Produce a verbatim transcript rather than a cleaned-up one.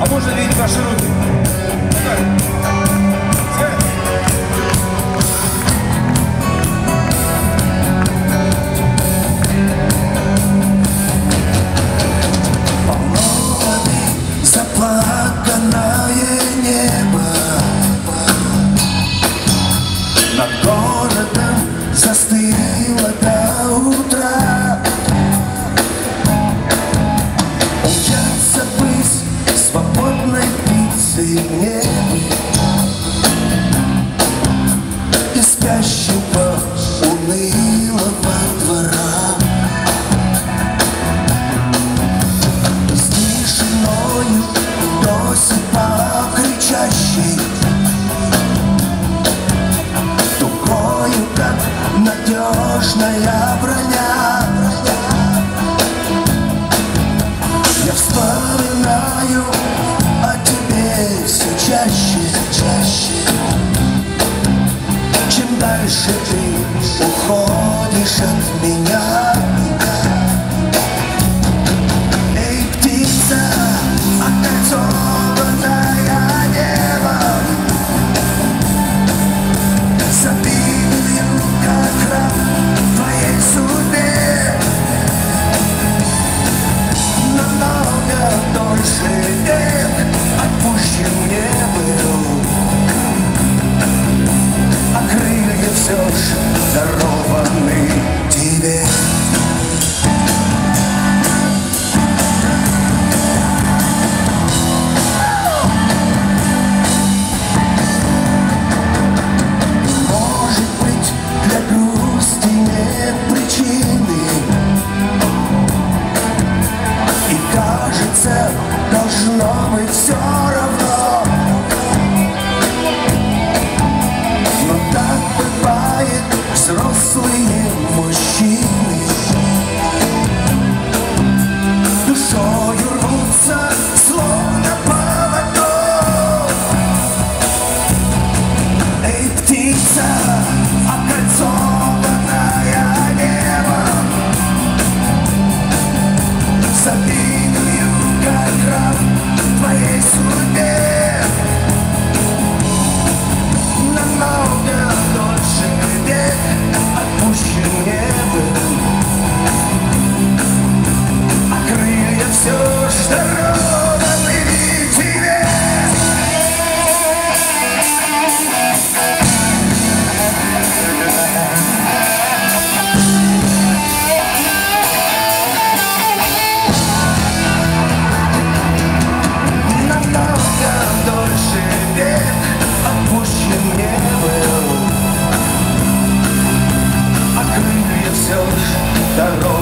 А можно видеть ваши руки? Заплаканное небо над городом застыло до утра. Умчаться ввысь свободной птицей в небе и спящего унылого двора. С тишиною досыпа кричащей, тугою, как надежная броня. Я вспоминаю о тебе все чаще, чаще. Чем дальше ты уходишь от меня. Эй, птица, окольцованная небом, забитую, как раб твоей судьбе. Намного дольше век отпущен не был, а крылья все ж дарованы тебе. Может быть, для грусти нет причины, и кажется, должно быть все равно. Но так бывает, взрослые мужчины душою рвутся, словно поводок. Эй, птица, окольцованная небом, забитую, как раб твоей судьбе. Намного дольше век отпущен не был, а крылья все ж дарованы тебе. Намного дольше век отпущен не был, а крылья все ж дарованы.